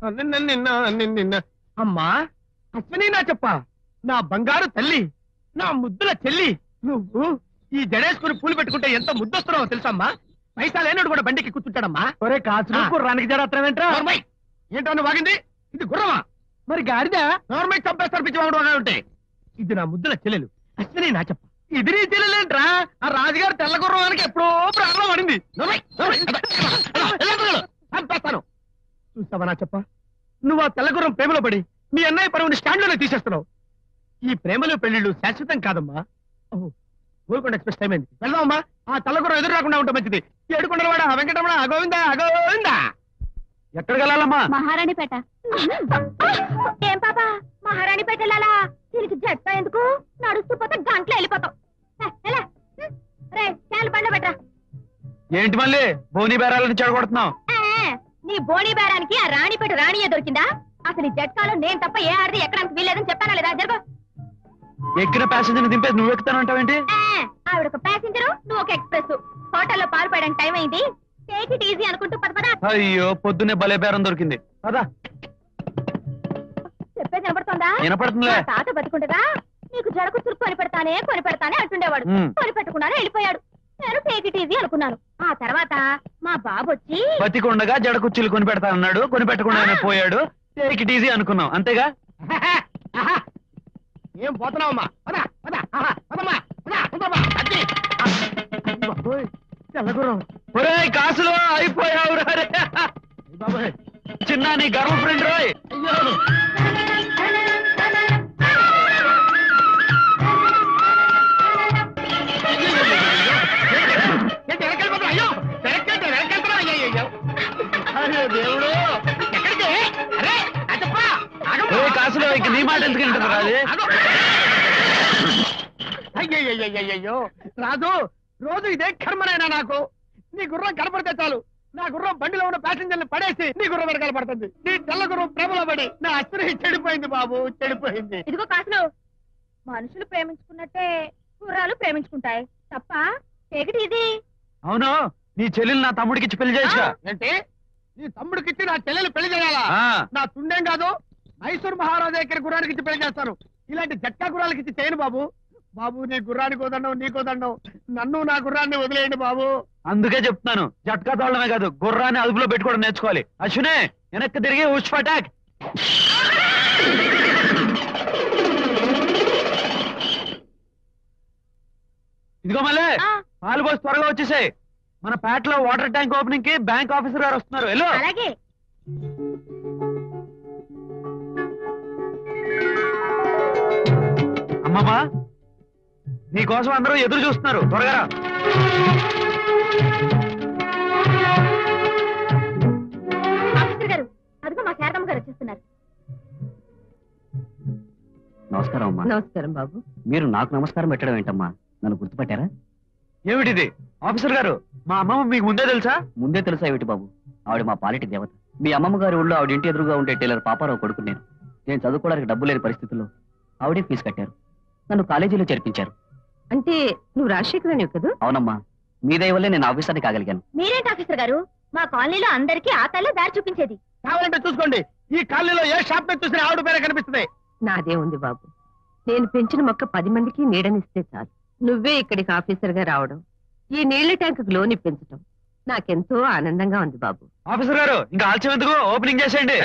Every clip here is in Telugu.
నిన్న అమ్మా అశ్విని నా చెప్ప నా బంగారు తల్లి నా ముద్దుల చెల్లి నువ్వు ఈ జడేసుకుని పూలు పెట్టుకుంటే ఎంత ముద్దొస్తున్నావో తెలుసమ్మా పైసా లేనోడు కూడా బండికి కూర్చుంటాడమ్మా ఒరే కాసు గుర్రానికి జడత్రమేంట్రా ఏంటో వాగింది ఇది గుర్రమా మరి గాడిద గవర్నమెంట్ చంపేస్తారు పిచ్చి వాడు ఉంటే ఇది నా ముద్దుల చెల్లెలు అశ్విని నా చెప్ప ఇది నీ చెల్లెలేంట్రా ఆ రాజుగారు తెల్ల గుర్రానికి ఎప్పుడో ప్రాణం పడింది చంపేస్తాను చూస్తావా నా చెప్ప నువ్వు ఆ తెల్లగుర్రం ప్రేమలో పడి మీ అన్నయ్య పరువుని స్టాండ్ లోనే తీసేస్తున్నావు ఈ ప్రేమలో పెళ్లిళ్ళు శాశ్వతం కాదమ్మా ఓహో గోల్కొండ ఎక్స్ప్రెస్ టైం అయింది వెళ్దామమ్మా ఆ తెల్లగుర్రం ఎదురు రాకుండా ఉంటే మంచిది ఏడుకొండలవాడ వెంకటరమణ అగోవిందా అగోవిందా ఎక్కడికి వెళ్ళాలమ్మా మహారాణిపేట ఏం పాపా మహారాణిపేట వెళ్ళాలా దీనికి జట్ట ఎందుకు నడుస్తూ పోతే గంటలో వెళ్ళిపోతాం రే చాలు బండ పెట్టరా ఏంటి మళ్ళీ బోని బేరాలని చెడగొడుతున్నావు నీ బోని బేరానికి ఆ రాణిపేట రాణియే దొరికిందా అసలు ఈ జట్కాలో నేను తప్ప ఏ ఆడది ఎక్కడానికి వీల్లేదని చెప్పానా లేదా జరుగు ఎక్కిన ప్యాసింజర్ దింపేసి నువ్వు ఎక్కుతానంటావేంటి ఆవిడ ఒక ప్యాసింజరు నువ్వు ఒక ఎక్స్ప్రెస్ హోటల్లో పాలు పోయడానికి టైం అయింది టేక్ ఇట్ ఈజీ అనుకుంటూ పద అయ్యో పొద్దున్నే భలే బేరం దొరికింది పదా చెప్పేది వినపడుతోందా వినపడుతుందిలే తాత బతుకుండగా నీకు జడకు చురుకు కొని పెడతానే అంటుండేవాడు కొని పెట్టకుండానే వెళ్ళిపోయాడు నేను టేక్ ఇట్ ఈజీ అనుకున్నాను ఆ తర్వాత మా బాబు వచ్చి బతికుండగా జడ కుర్చీలు కొని పెడతానన్నాడు కొని పెట్టకుండానే పోయాడు టేక్ ఇట్ ఈజీ అనుకున్నాం అంతేగా ఏం పోతున్నావమ్మా కాసులో అయిపోయావు బాబాయ్ చిన్న నీ గర్ల్ ఫ్రెండ్ రోయ్ దేవుడు కాసులో ఇక నీ మాట ఎందుకు వింటారు అయ్యయ్యో రాజు రోజు ఇదే కర్మనైనా నాకు నీ గుర్రం కనపడితే చాలు నా గుర్రం బండిలో ఉన్న ప్యాసింజర్ని పడేసి నీ గుర్రం వెనకాల పడుతుంది నీ తెల్ల గుర్రం ప్రేమలో పడి నా అశ్విని చెడిపోయింది బాబు చెడిపోయింది ఇదిగో కాసులు మనుషులు ప్రేమించుకున్నట్టే గుర్రాలు ప్రేమించుకుంటాయి తప్ప టేక్ ఇది అవును నీ చెల్లెలు నా తమ్ముడికి ఇచ్చి పెళ్లి చేసా ఏంటి నీ తమ్ముడికి ఇచ్చి నా చెల్లెలు పెళ్లి చేయాలా నా తుండేం కాదు మైసూర్ మహారాజా దగ్గర గుర్రానికి ఇచ్చి పెళ్లి చేస్తారు ఇలాంటి జట్కా గుర్రాలకి ఇచ్చి చేయను బాబు బాబు నీ గుర్రానికి వదండం నీకు వదండం నన్ను నా గుర్రాన్ని వదిలేయండి బాబు అందుకే చెప్తున్నాను జట్కా తోడమే కాదు గుర్రాన్ని అదుపులో పెట్టుకోవడం నేర్చుకోవాలి అశ్వినే వెనక్కి తిరిగి ఉష్ఫ్ అటాక్ ఇదిగో మళ్ళీ పాలు పోసి త్వరగా వచ్చేసాయి మన పేటలో వాటర్ ట్యాంక్ ఓపెనింగ్ కి బ్యాంక్ ఆఫీసర్ గారు వస్తున్నారు వెళ్ళు అలాగే అమ్మమ్మా నీకోసం అందరూ ఎదురు చూస్తున్నారు త్వరగా ఆఫీసర్ గారు అదిగో మా శారదమ్మ గారు వచ్చేస్తున్నారు నమస్కారం అమ్మా. నమస్కారం బాబు. మీరు నాకు నమస్కారం పెట్టడం ఏంటమ్మా? నన్ను గుర్తుపట్టారా? ఏమిటిది ఆఫీసర్ గారు? మా అమ్మమ్మ మీకు ముందే తెలుసా? ముందే తెలుసా ఏమిటి బాబు, ఆవిడ మా పాలిటి దేవత. మీ అమ్మమ్మ గారి ఊళ్ళో ఆవిడ ఇంటి ఎదురుగా ఉండే టైలర్ పాపారావు కొడుకు నేను. నేను చదువుకోవడానికి డబ్బు లేని పరిస్థితుల్లో ఆవిడే ఫీజు కట్టారు, నన్ను కాలేజీలో చేర్పించారు. అంటే నువ్వు రాజశేఖరనివి కదా? అవునమ్మా, మీ దయ వల్లే నేను ఆఫీసర్ని కాగలిగాను. మీరేంటి ఆఫీసర్ గారు, మా కాలనీలో అందరికీ ఆ తల్లే దారి చూపించేది. కావాలంటే చూసుకోండి, ఈ కాలనీలో ఏ షాప్ మీద చూసినా ఆవిడ పేరే కనిపిస్తుంది. నాదే ఉంది బాబు, నేను పెంచిన మొక్క 10 మందికి నీడనిస్తే చాలు. నువ్వే ఇక్కడికి ఆఫీసర్ గా రావడం, ఈ నీళ్ల ట్యాంకు లోన్ ఇప్పించడం నాకెంతో ఆనందంగా ఉంది బాబు. ఆఫీసర్ గారు ఇంకా ఆలస్యం ఎందుకు, ఓపెనింగ్ చేసేయండి.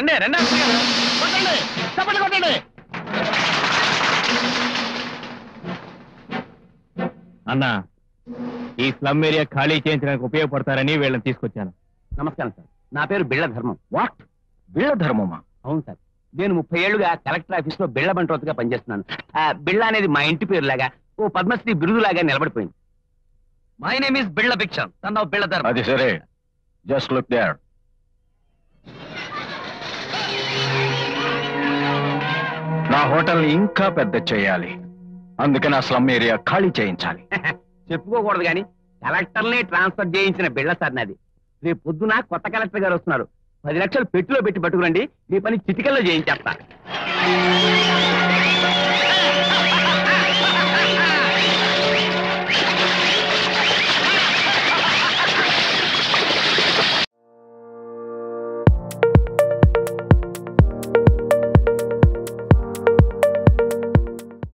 అన్నా, ఈ స్లమ్ ఏరియా ఖాళీ చేయించడానికి ఉపయోగపడతారని వీళ్ళని తీసుకొచ్చాను. నమస్కారం సార్, నా పేరు బిళ్ళ ధర్మం. వాట్, బిళ్ళ ధర్మమా? అవును సార్, నేను 30 ఏళ్లుగా కలెక్టర్ ఆఫీస్ లో బిళ్ళ బంట్రోత్గా పనిచేస్తున్నాను. బిళ్ళ అనేది మా ఇంటి పేరు లాగా, ఓ పద్మశ్రీ బిరుదు లాగా నిలబడిపోయింది. మై నేమ్ ఇస్ బిళ్ళ భిక్షం, సన్ ఆఫ్ బిళ్ళ ధర్మం. అది సరే, జస్ట్ లుక్ దేర్. నా హోటల్ ఇంకా పెద్ద చేయాలి, అందుకని ఆ స్లమ్ ఏరియా ఖాళీ చేయించాలి. చెప్పుకోకూడదు కానీ కలెక్టర్నే ట్రాన్స్ఫర్ చేయించిన బిళ్ళ సార్ నాది. రేపు పొద్దున కొత్త కలెక్టర్ గారు వస్తున్నారు. 10 లక్షలు పెట్టిలో పెట్టి పట్టుకురండి, మీ పని చిటికల్లో చేయించేస్తా.